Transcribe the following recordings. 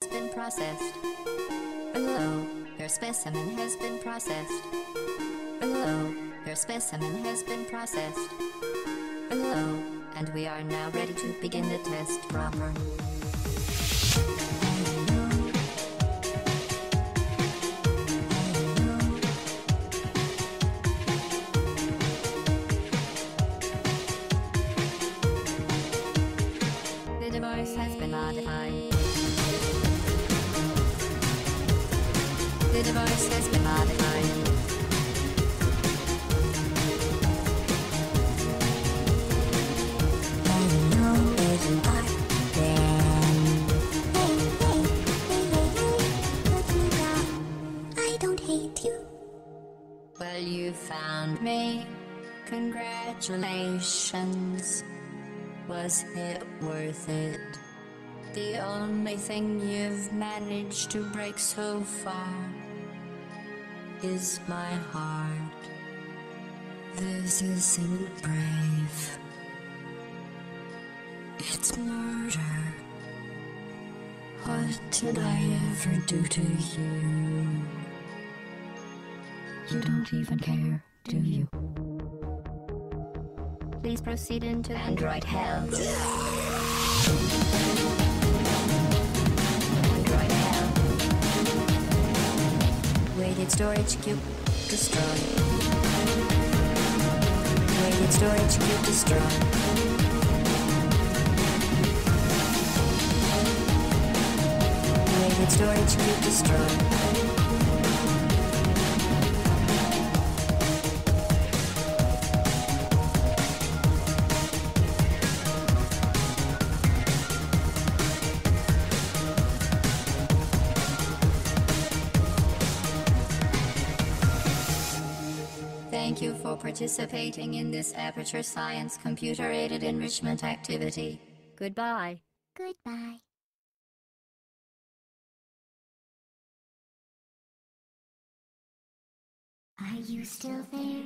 been processed. Below, your specimen has been processed. Below, your specimen has been processed. Below, and we are now ready to begin the test proper. The device has been modified. The device has been modified. I don't hate you. Well, you found me. Congratulations. Was it worth it? The only thing you've managed to break so far is my heart. This isn't brave. It's murder. What did I ever do to you? You don't even care, do you? Please proceed into Android hell. Android hell. Weighted storage cube destroyed. Weighted storage cube destroyed. Weighted storage cube destroyed. Thank you for participating in this Aperture Science computer-aided enrichment activity. Goodbye. Goodbye. Are you still there?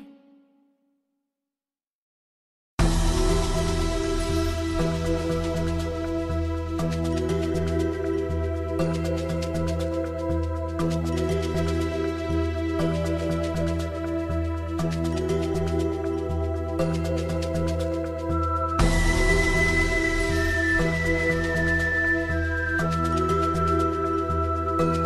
Goodbye.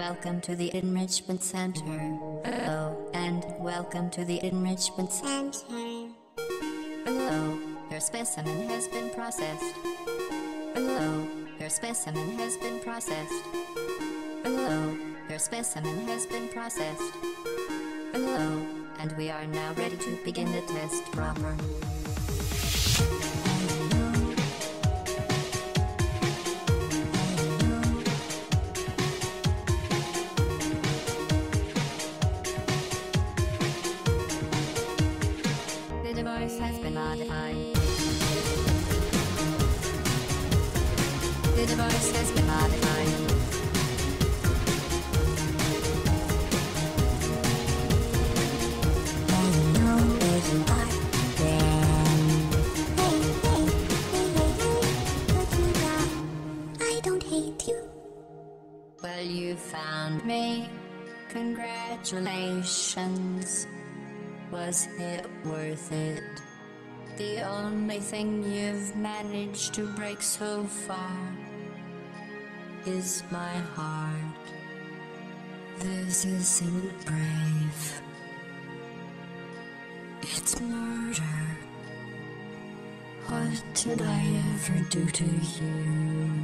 welcome to the Enrichment Center. Hello, and welcome to the Enrichment Center. Hello, your specimen has been processed. Hello, your specimen has been processed. Hello, your specimen has been processed. Hello, and we are now ready to begin the test proper. The device has been modified. The device has been modified. I don't hate you. Well, you found me. Congratulations. Was it worth it? The only thing you've managed to break so far is my heart. This isn't brave. It's murder. What did I ever do to you?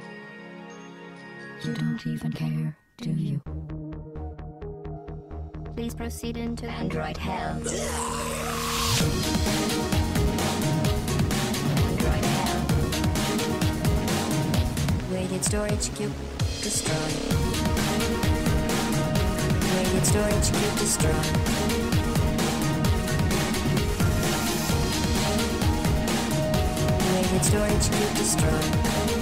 You don't even care, do you? Please proceed into Android hell. Android hell. Weighted storage cube destroyed. Weighted storage cube destroyed. Weighted storage cube destroyed.